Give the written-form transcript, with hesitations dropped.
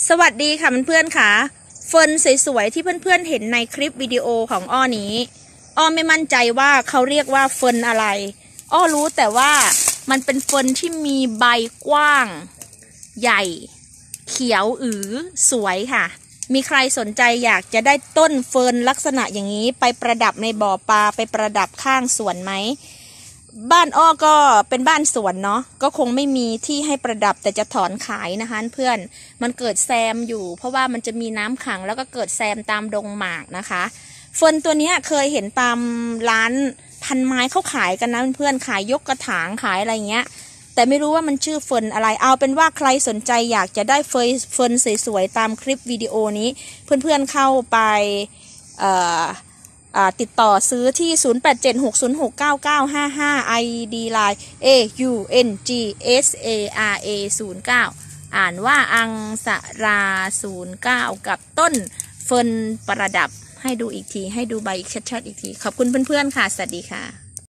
สวัสดีค่ะเพื่อนๆค่ะเฟิร์นสวยๆที่เพื่อนๆเห็นในคลิปวิดีโอของอ้อนี้อ้อไม่มั่นใจว่าเขาเรียกว่าเฟิร์นอะไรอ้อรู้แต่ว่ามันเป็นเฟิร์นที่มีใบกว้างใหญ่เขียวสวยค่ะมีใครสนใจอยากจะได้ต้นเฟิร์นลักษณะอย่างนี้ไปประดับในบ่อปลาไปประดับข้างสวนไหมบ้านอ้อก็เป็นบ้านสวนเนาะก็คงไม่มีที่ให้ประดับแต่จะถอนขายนะคะเพื่อนมันเกิดแซมอยู่เพราะว่ามันจะมีน้ำขังแล้วก็เกิดแซมตามดงหมากนะคะเฟิร์นตัวนี้เคยเห็นตามร้านพันไม้เขาขายกันนะเพื่อนขายยกกระถางขายอะไรเงี้ยแต่ไม่รู้ว่ามันชื่อเฟิร์นอะไรเอาเป็นว่าใครสนใจอยากจะได้เฟิร์นสวยๆตามคลิปวิดีโอนี้เพื่อนๆเข้าไปติดต่อซื้อที่ 0876069955 ID Line AUNGSARA09 อ่านว่าอังสรา09กับต้นเฟิร์นประดับให้ดูอีกทีให้ดูใบชัดๆอีกทีขอบคุณเพื่อนๆค่ะสวัสดีค่ะ